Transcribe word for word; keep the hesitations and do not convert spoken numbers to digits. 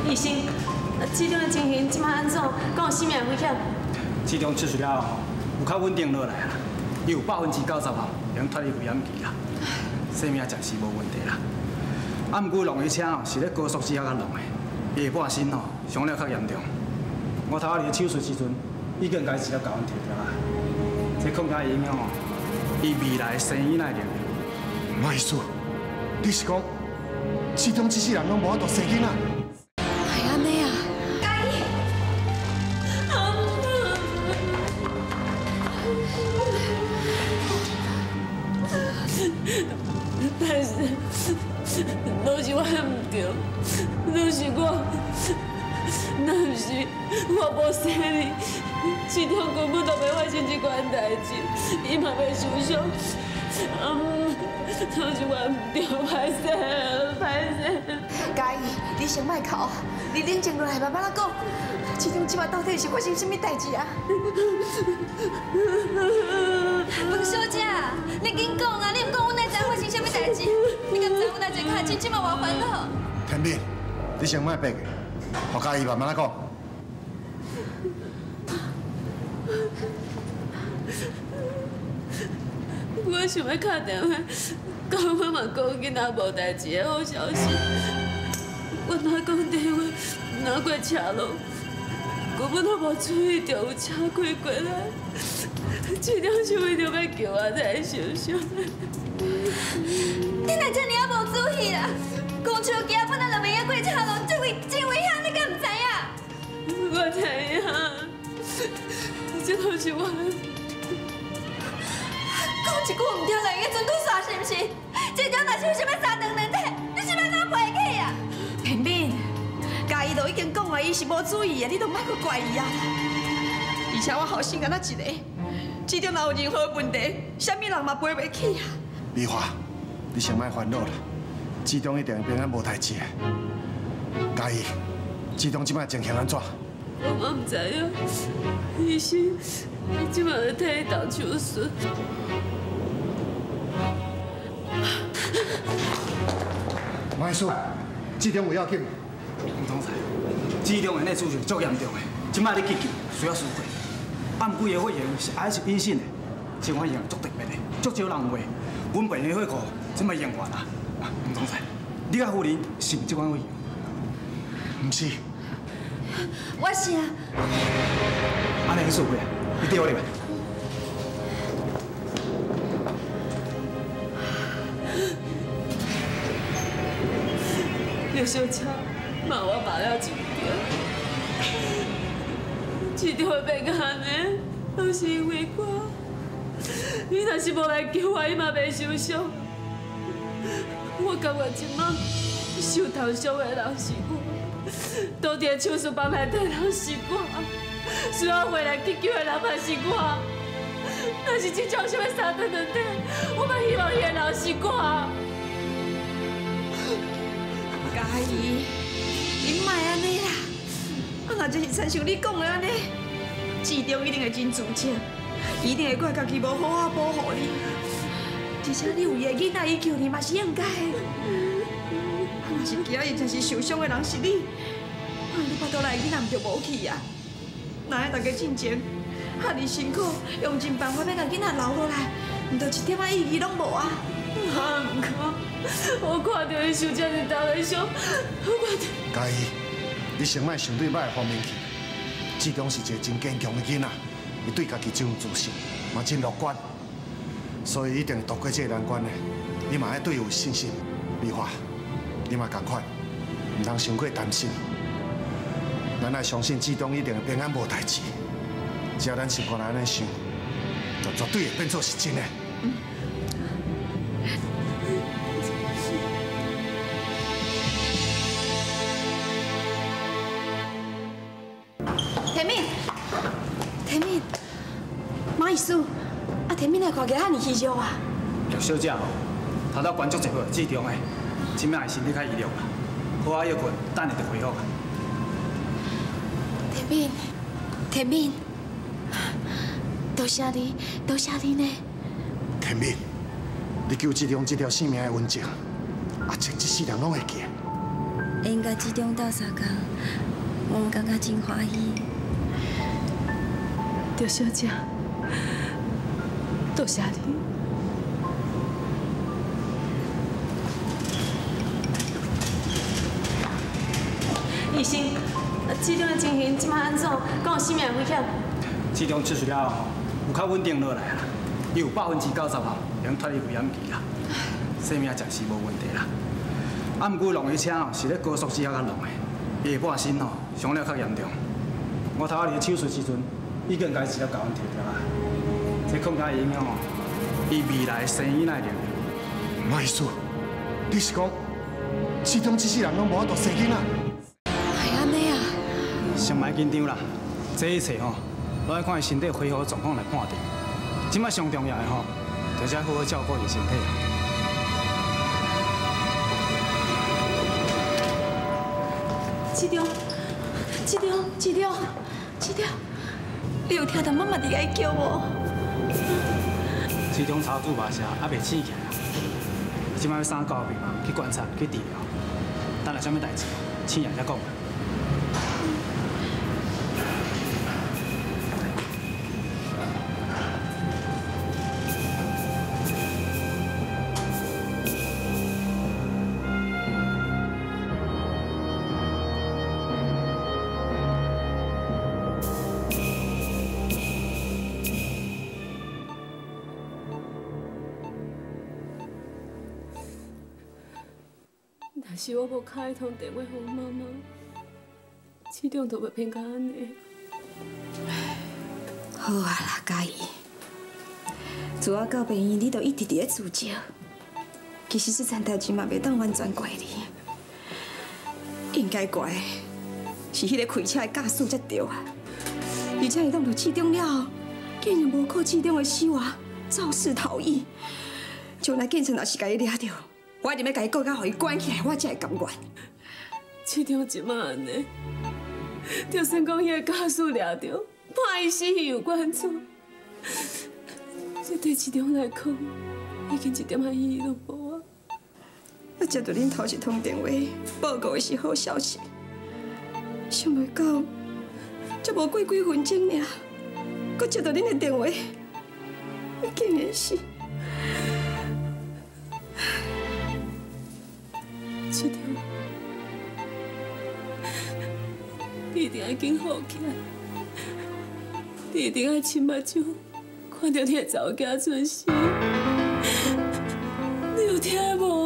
医生，市中的情形即马安怎？敢有生命危险？ 市中出事了后，有较稳定落来啦，伊有百分之九十后能脱离危险期啦，生命暂时无问题啦。啊，毋过弄伊车哦是咧高速之下甲弄的，下半身哦伤了较严重。我头仔伫手术时阵已经开始了甲阮调调啊，这恐怕会影响哦伊未来生意那点。 莫意思，你是讲市中这世人拢无法度生囡仔？ 系安尼啊？ 嘉义，但是都是我唔对，都是我，若唔是我无生你，市中根本都袂发生这款代志，伊嘛袂受伤。嗯，都是我唔对，歹势，歹势。 嘉义，你先莫哭，你冷静落来，慢慢仔讲。市中即摆到底是发生什么代志啊？ 文小姐，你紧讲啊！你唔讲，阮哪知发生什么代志？你敢知阮哪最卡钱，即马偌烦恼？ 天敏，你先莫白个，我嘉义慢慢仔讲。 我想要打电话，甲我嘛讲囡仔无代志的好消息。我哪讲电话，哪过车路，根本都无注意到有车开过来。市长是为着要救我才受伤。 你哪遮尔啊无注意啦？公车行本来就袂晓过车路，这危真危险，你敢唔知影？ 我知影，这都是我。 讲一句唔听就用准去煞是毋是？市长若是有啥物三长两短，你是要哪赔起啊？ 平敏，嘉义都已经讲啊，伊是无注意的，你都莫去怪伊啊。而且我后生敢若一个，市中若有任何问题，啥物人嘛赔袂起啊。 美华，你先莫烦恼啦，市中一定平安无代志的。嘉义，市中即摆情形安怎？ 我嘛唔知影，医生即马在替伊动手术。 莫意思，市中有要紧。 吴总裁，市中的内出血足严重的，即摆你急救需要输血。啊，毋过伊的血型是 H 阴性的，情况型足特别的，足少人有的。阮病的血库即摆用完啊。吴总裁，你甲夫人是毋即款血型？ 毋是。 我是啊。 安尼去输血啊？你对我入来。刘小姐，骂我骂了一条，市长会变安尼，都是因为我。你若是无来救我，伊嘛袂受伤。我感觉即马受头伤的人是我，倒伫手术房内底人是我，需要回来急救的人嘛是我。若是这种什么三长两短，我嘛希望伊的人是我。 嘉义，你莫安尼啦！啊，若真是亲像你讲的安尼，市长一定会真自责，一定会怪家己无好好保护你。而且你有伊的囡仔，伊救你嘛是应该的。啊，若是今日真是受伤的人是你，啊，你巴肚内囡仔唔就无去啊？哪会大家进前遐尼辛苦，用尽办法要甲囡仔留落来，唔就一点仔意义拢无啊？ 啊，唔过我看到伊受这么大的伤，我就嘉义，你先莫想对歹的方面去。市中是一个真坚强的囡仔，伊对家己真有自信，嘛真乐观，所以一定度过这个难关的。你嘛要对伊有信心。美华，你嘛同款，唔通伤过担心。咱要相信市中一定会平安无代志。只要咱习惯来安尼想，就绝对会变做是真的。嗯。 田敏，田敏，马医师，啊，田敏来看起遐尼虚弱啊。 陆小姐哦，头头关足一个市中的，即摆身体较虚弱啦，好啊，药困，等下就恢复啊。 田敏，田敏，多谢你，多谢你呢。 田敏，你救市中这条性命的恩情，啊，前一世人拢会记。 会用甲志忠斗相共，我感觉真欢喜。 赵小姐，多谢你。医生，志忠的情形即摆安怎？敢有生命危险？ 志忠出事了后，有较稳定落来啦，伊有百分之九十后能脱离危险期啦，生命暂时无问题啦。啊，毋过弄伊车吼是咧高速之下甲弄的，伊下半身吼伤了较严重。我头仔伫手术时阵已经甲伊治疗九分条条啊，这恐怕会影响吼伊未来生意那力量。 唔好意思，你是讲志忠这世人拢无法度生囡仔？ 系安尼啊？ 先莫紧张啦，这一切吼，都要看伊身体恢复状况来判定。即摆上重要的吼，就是要好好照顾伊身体。 志忠，志忠，志忠，志忠，你有听到妈妈伫爱叫无？ 志忠查主麻舌，还袂醒起来。即摆要送到病房去观察去治疗。等下啥物代志，醒夜才讲。 若是我无开一通电话给妈妈，志忠都袂变甲安尼。 好啊啦，嘉怡，自我到病院，你都一直伫咧自责。其实这件代志嘛，袂当完全怪你，应该怪是迄个开车的驾驶才对啊。而且伊弄到志忠了后，竟然无靠志忠的死活肇事逃逸。将来警察若是甲伊抓到，我一定要甲伊告到，互伊关起来，我才会甘愿。 志忠即马安尼，就算讲迄个驾驶抓到，判伊死刑有关注，这对志忠来讲，已经一点仔意义都无啊。 我接到恁头一通电话，报告的是好消息，想袂到，才无过几分钟尔，搁接到恁的电话，竟然是。 志忠，你一定要紧好起来，你一定要亲目睭看到你的查某囝出事，你有听无？